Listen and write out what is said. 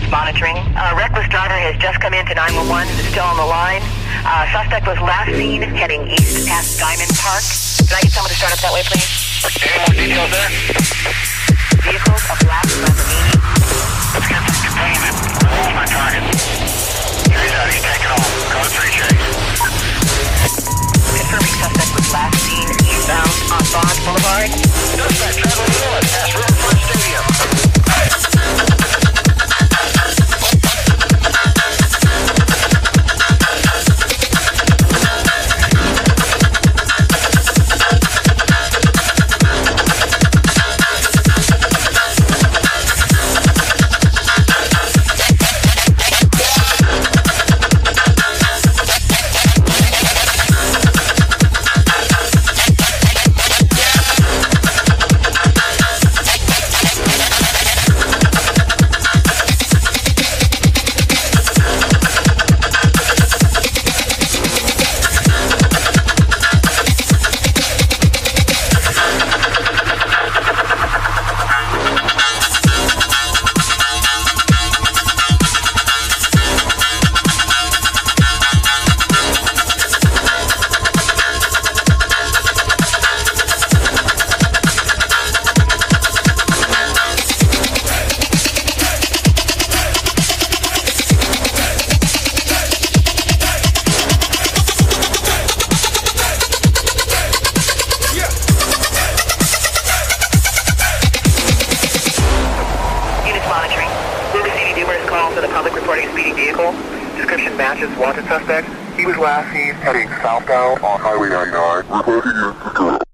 Monitoring. Reckless driver has just come into 911 and is still on the line. Suspect was last seen heading east past Diamond Park. Can I get someone to start up that way, please? Any more details there? Vehicles, a black Lamborghini. Let's get this containment. Where's my target? Chase out, he's taking off. Code 3 chase. Confirming suspect was last seen eastbound on Bond Boulevard. Suspect traveling north past Riverfront Stadium. For the public reporting a speeding vehicle. Description matches wanted suspect. He was last seen heading southbound on Highway 99. Reporting in Secure.